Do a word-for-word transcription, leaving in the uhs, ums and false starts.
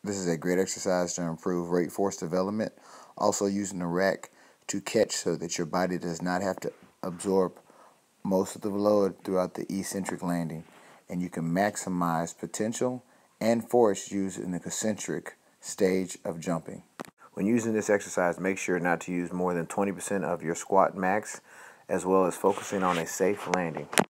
This is a great exercise to improve rate force development. Also using the rack to catch so that your body does not have to absorb most of the load throughout the eccentric landing. And you can maximize potential and force used in the concentric stage of jumping. When using this exercise, make sure not to use more than twenty percent of your squat max, as well as focusing on a safe landing.